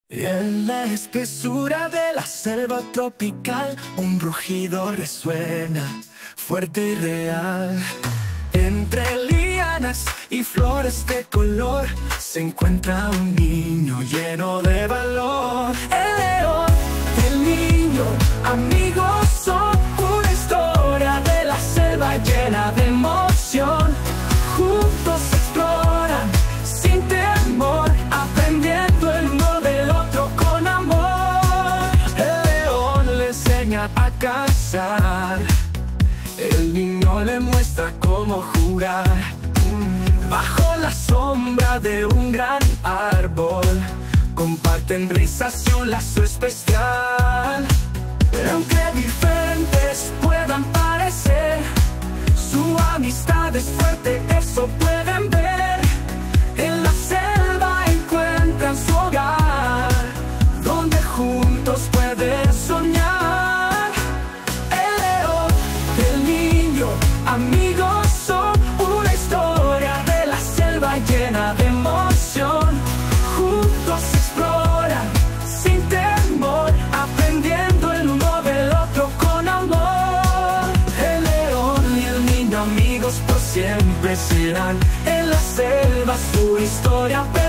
Y en la espesura de la selva tropical, un rugido resuena, fuerte y real. Entre lianas y flores de color, se encuentra un niño lleno de valor. El león, el niño, amigos son una historia de la selva llena de emoción. Juntos exploran sin temor, aprendiendo el uno del otro con amor. El león le enseña a cazar, el niño le muestra cómo jugar. Bajo la sombra de un gran árbol, comparten risas y un lazo especial. Pero aunque diferentes puedan parecer, su amistad es fuerte, eso pueden ver. En la selva encuentran su hogar, donde juntos pueden soñar. El león, el niño, amigos son una historia de la selva llena de emoción. Juntos exploran sin temor, aprendiendo el uno del otro con amor. El león y el niño, amigos por siempre serán. En la selva su historia